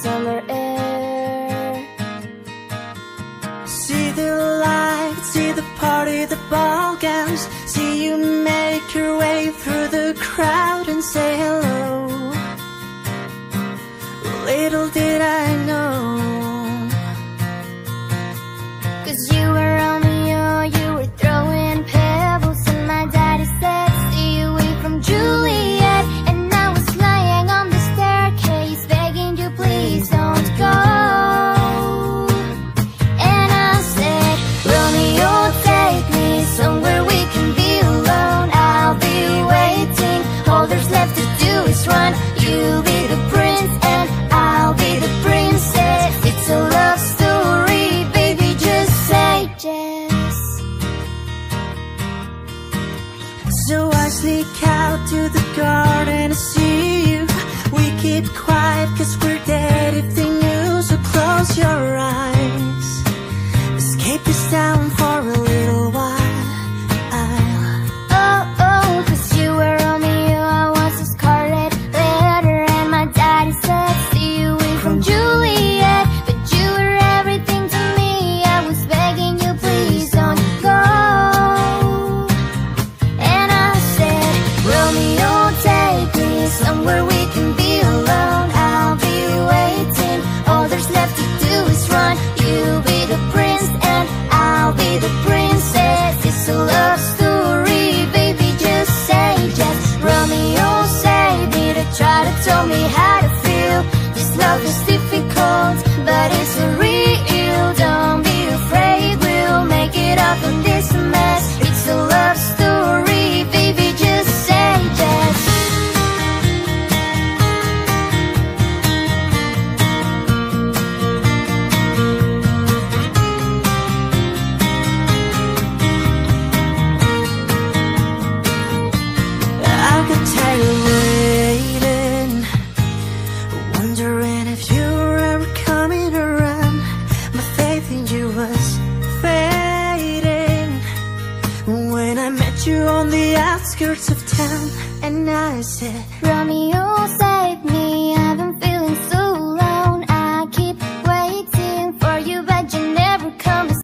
summer air. See the lights, see the party, the ball gowns. See you make your way through the crowd and say hello. Little did I know, 'cause you were Romeo, you were throwing pebbles, and my daddy said stay away from Juliet. And I was lying on the staircase begging you please don't go. And I said, Romeo, take me somewhere we can be alone. I'll be waiting, all there's left to do is run. You'll be the prince and I'll be the princess. It's a love story, baby, just say yes. so I sneak out to the garden to see you. We keep quiet 'cause we're dead if they knew. So close your eyes, escape this town for a little while. Oh, 'cause you were Romeo, I was a scarlet letter, and my daddy said stay away from Juliet. But you were everything to me, I was begging you please don't go. And I said, Romeo, take me somewhere we can be alone. I'll be waiting, all there's left to do is run. You'll be the prince and I'll be the princess. It's a love story, baby, just say yes. Romeo, save me to try to tell me how to feel. This love is difficult, but it's so real. Don't be afraid, we'll make it up in this mess. It's a love story, baby, just say yes. I got tired waiting, wondering if you were ever coming around. My faith in you was fading when I met you on the outskirts of town. And I said, Romeo, save me